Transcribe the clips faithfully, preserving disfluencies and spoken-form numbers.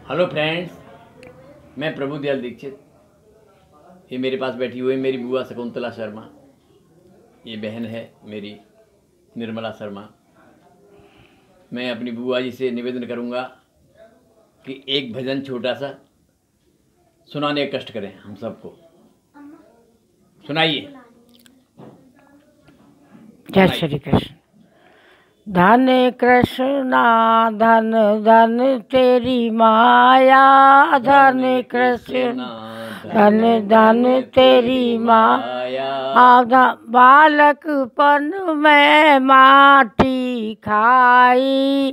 Hello friends, मैं प्रभु दयाल दीक्षित। ये मेरे पास बैठी हुई मेरी बुआ शकुंतला शर्मा। ये बहन है मेरी निर्मला शर्मा। मैं अपनी बुआ जी से निवेदन करूंगा कि एक भजन छोटा सा सुनाने का कष्ट करें हम सबको। सुनाइए। जय श्री कृष्ण। धन कृष्णा धन धन तेरी माया, धन कृष्ण धन धन तेरी माया। आधा बालकपन में माटी खाई,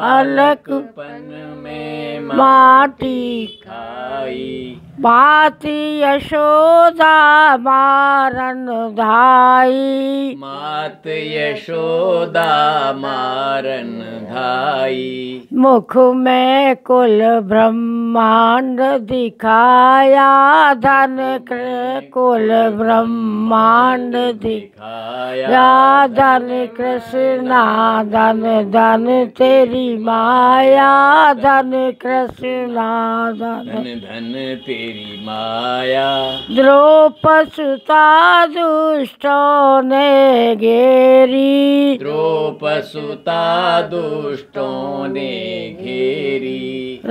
बालकपन में माटी खाई। बात यशोदा मारन धाई, मात यशोदा मारन धाई। मुख में कुल ब्रह्मांड दिखाया, धन कुल ब्रह्मांड दिखाया। धन कृष्णा धन धन तेरी माया, धन कृष्णा धन धन तेरी माया। द्रौपसुता दुष्टों ने घेरी, द्रौपसुता दुष्टों ने घेरी।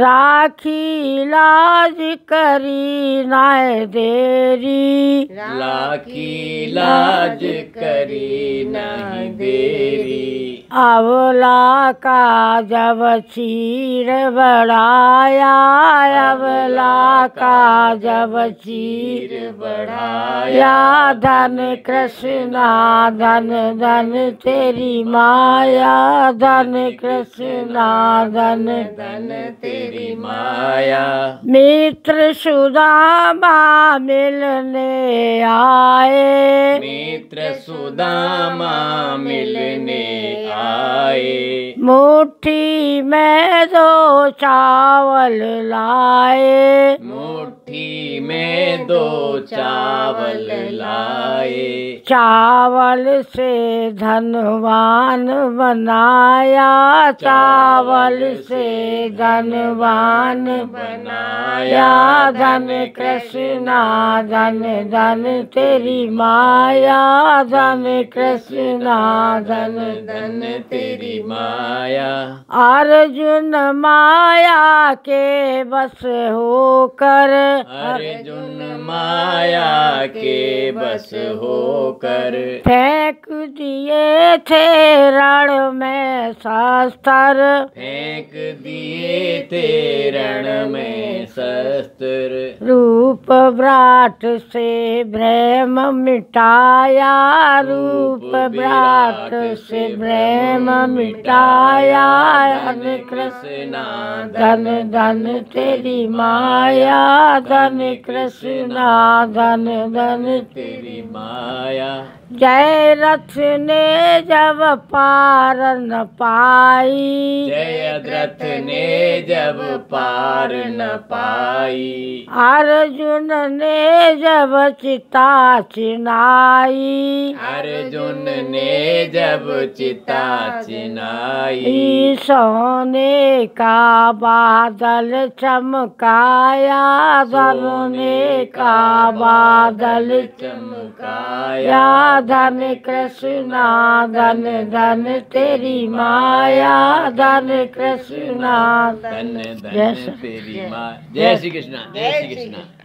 राखी लाज करी नाय देरी, राखी लाज करी नहीं देरी। अवला का जब चीर बढ़ाया, अवला का जब चीर बढ़ाया। धन कृष्णा धन धन तेरी माया, धन कृष्णा धन धन तेरी माया। मित्र सुदामा मिलने आए, मित्र सुदामा मिलने आए। मुट्ठी में दो चावल लाए, मुट्ठी में दो चावल लाए। चावल से धनवान बनाया, चावल से धनवान बनाया। धन कृष्णा धन धन तेरी माया, धन कृष्णा धन धन तेरी माया। अर्जुन माया के बस होकर, अर्जुन माया के बस होकर। फेंक दिए थे रण में शस्त्र, फेंक दिए थे रण में शस्त्र। रूप विराट से भ्रम मिटाया, रूप विराट से भ्रम मिटाया। धन कृष्णा धन धन तेरी माया, धन कृष्णा धन धन तेरी माया। जय रथ ने जब पार न पाई, जयद्रथ ने जब पार न पाई। अर्जुन ने जब चिता चिनाई, अर्जुन ने जब चिता चिनाई। सोने का बादल चमकाया, सोने का बादल चमकाया। धन कृष्णा धन धन तेरी माया, धन कृष्णा धन धन तेरी माया। जय श्री कृष्णा, जय श्री कृष्णा।